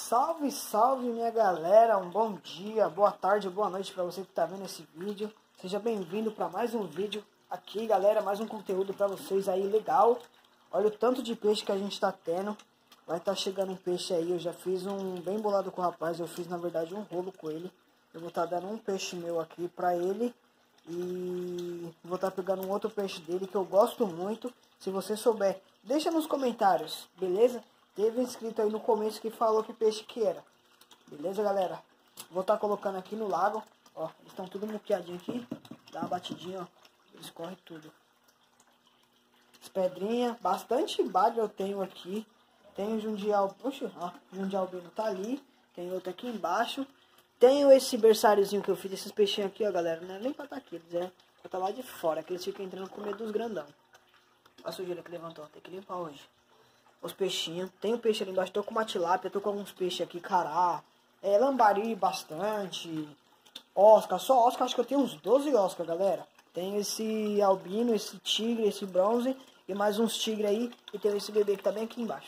Salve, salve minha galera, um bom dia, boa tarde, boa noite para você que está vendo esse vídeo. Seja bem-vindo para mais um vídeo aqui, galera, mais um conteúdo para vocês aí legal. Olha o tanto de peixe que a gente está tendo. Vai estar chegando um peixe aí, eu já fiz um bem bolado com o rapaz, eu fiz na verdade um rolo com ele. Eu vou estar dando um peixe meu aqui para ele e vou estar pegando um outro peixe dele que eu gosto muito. Se você souber, deixa nos comentários, beleza? Teve um inscrito aí no começo que falou que peixe que era. Beleza, galera? Vou estar colocando aqui no lago. Ó, eles estão tudo muqueadinho aqui. Dá uma batidinha, ó. Eles correm tudo. As pedrinhas. Bastante bagre eu tenho aqui. Tem o jundial. Puxa, ó. O jundialbino tá ali. Tem outro aqui embaixo. Tenho esse berçáriozinho que eu fiz. Esses peixinhos aqui, ó, galera. Não é nem pra estar aqui. Eles é pra estar lá de fora. Que eles ficam entrando com medo dos grandão. Olha a sujeira que levantou. Tem que limpar hoje. Os peixinhos. Tem um peixe ali embaixo. Tô com uma tilápia. Tô com alguns peixes aqui. Cará. Lambari bastante. Oscar. Só Oscar. Acho que eu tenho uns 12 Oscar, galera. Tem esse albino, esse tigre, esse bronze. E mais uns tigres aí. E tem esse bebê que tá bem aqui embaixo.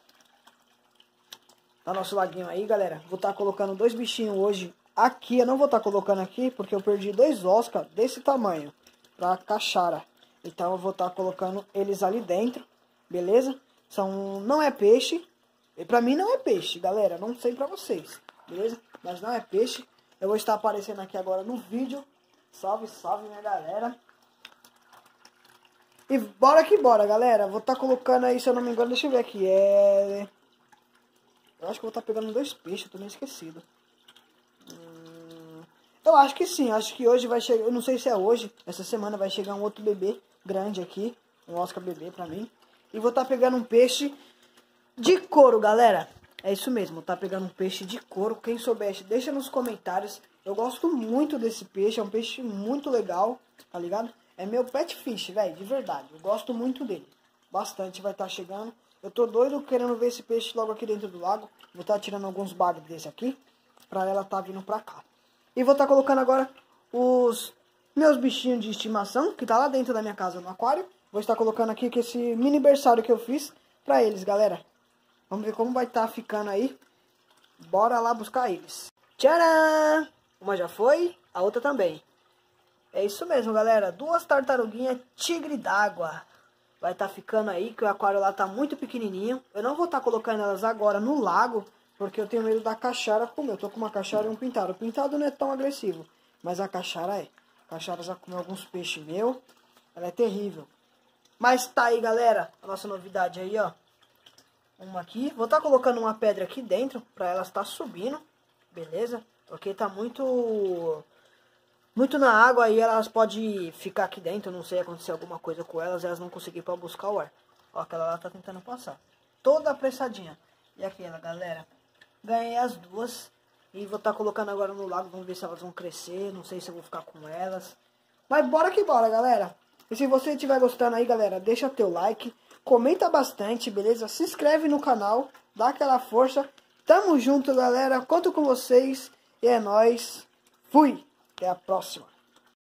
Tá nosso laguinho aí, galera. Vou estar colocando dois bichinhos hoje aqui. Eu não vou estar colocando aqui porque eu perdi dois Oscar desse tamanho. Pra caixara. Então eu vou estar colocando eles ali dentro. Beleza? Não é peixe. E pra mim não é peixe, galera. Não sei pra vocês. Beleza? Mas não é peixe. Eu vou estar aparecendo aqui agora no vídeo. Salve, salve, minha galera. E bora que bora, galera. Vou estar colocando aí, se eu não me engano, deixa eu ver aqui. Eu acho que eu vou estar pegando dois peixes, eu tô meio esquecido. Eu acho que sim, acho que hoje vai chegar, eu não sei se é hoje, essa semana vai chegar um outro bebê grande aqui. Um Oscar bebê pra mim. E vou estar pegando um peixe de couro, galera. É isso mesmo, tá pegando um peixe de couro. Quem souber, deixa nos comentários. Eu gosto muito desse peixe, é um peixe muito legal, tá ligado? É meu pet fish, velho, de verdade. Eu gosto muito dele. Bastante vai estar chegando. Eu tô doido querendo ver esse peixe logo aqui dentro do lago. Vou estar tirando alguns bagres desse aqui, pra ela tá vindo pra cá. E vou estar colocando agora os meus bichinhos de estimação, que tá lá dentro da minha casa no aquário. Vou estar colocando aqui com esse mini berçário que eu fiz pra eles, galera. Vamos ver como vai estar ficando aí. Bora lá buscar eles. Tcharam! Uma já foi, a outra também. É isso mesmo, galera. Duas tartaruguinhas tigre d'água. Vai estar ficando aí, que o aquário lá tá muito pequenininho. Eu não vou estar colocando elas agora no lago, porque eu tenho medo da caixara comer. Eu tô com uma caixara e um pintado. O pintado não é tão agressivo, mas a caixara é. A caixara já comeu alguns peixes meus. Ela é terrível. Mas tá aí, galera, a nossa novidade aí, ó. Uma aqui. Vou estar colocando uma pedra aqui dentro pra ela estar subindo. Beleza? Porque tá muito na água aí, elas podem ficar aqui dentro. Não sei acontecer alguma coisa com elas. Elas não conseguirem pra buscar o ar. Ó, aquela lá tá tentando passar. Toda apressadinha. E aquela, galera. Ganhei as duas. E vou estar colocando agora no lago. Vamos ver se elas vão crescer. Não sei se eu vou ficar com elas. Mas bora que bora, galera. E se você estiver gostando aí, galera, deixa teu like, comenta bastante, beleza? Se inscreve no canal, dá aquela força. Tamo junto, galera. Conto com vocês. E é nóis. Fui. Até a próxima.